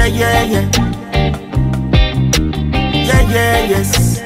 yeah, yeah. Yeah, yeah, yes.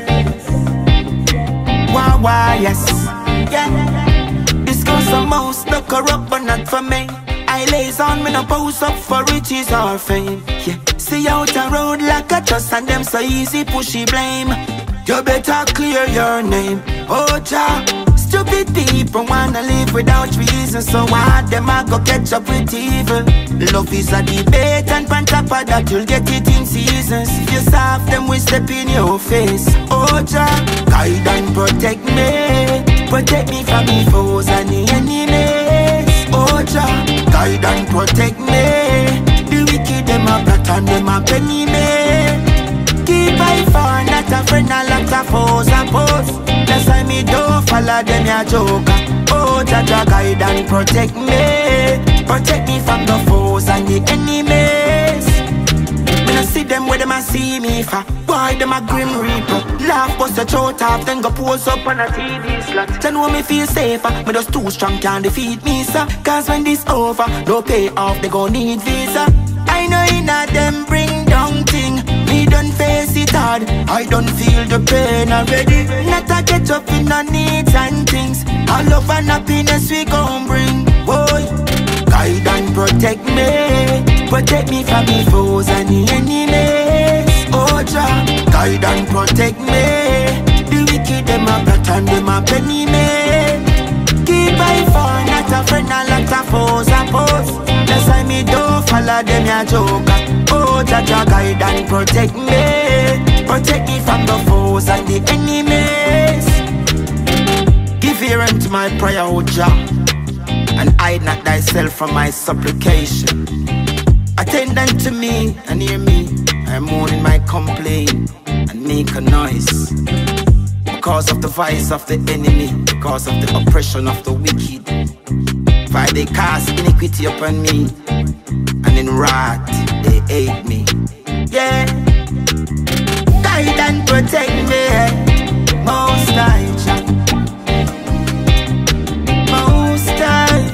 Wah, yes. Yeah. This goes the most, no corrupt, but not for me. I lays on me no pose up for riches or fame. Yeah. See out a road like a trust and them so easy pushy blame. You better clear your name. Oh, Jah. Stupid people wanna live without reason, so hard them a go catch up with evil. Love is a debate and on top of that you'll get it in seasons. If you soft them we step in your face. Oh Jah, guide and protect me. Protect me from the foes and the enemies. Oh Jah, guide and protect me. The wicked them a plot and them a penny me. Keep I for not a friend, a lot of foes oppose. That's why me don't follow them ya joker. Oh Jah, Jah guide and protect me. Protect me from the foes and the enemies. Me no see them where them a see me for. Why them a grim reaper? Laugh bust your throat off, then go pose up on a TV slot. Then when me feel safer, me just too strong can't defeat me sir. Cause when this over, no pay off, they gon' need visa. I know inna them bring down thing. Me done face it hard, I don't feel the pain already. Not a get up in the needs and things. All love and happiness we gon' bring. Boy, guide and protect me. Protect me from the foes and the enemies. Oh Jah, guide and protect me. The wicked them a plot and them a penny me. Keep I for not a friend, a lot of foes oppose. That's why me don't follow them ya joker. Oh Jah, Jah guide and protect me. Protect me from the foes and the enemies. Give ear unto my prayer, oh Jah, and hide not thyself from my supplication. Attendant to me and hear me. I mourn in my complaint and make a noise. Because of the vice of the enemy, because of the oppression of the wicked. For they cast iniquity upon me, and in wrath they hate me. Yeah. Guide and protect me, Most High. Most High,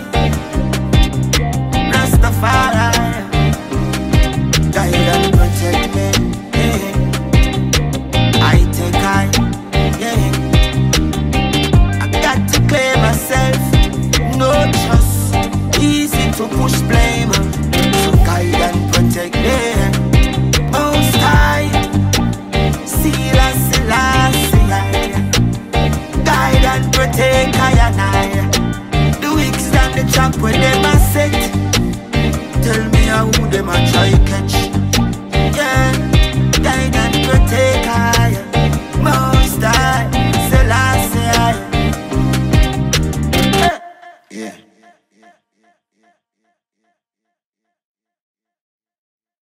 Rastafari. Guide and protect me, yeah. I take I, yeah. I got to clear myself. No trust, easy to push blame.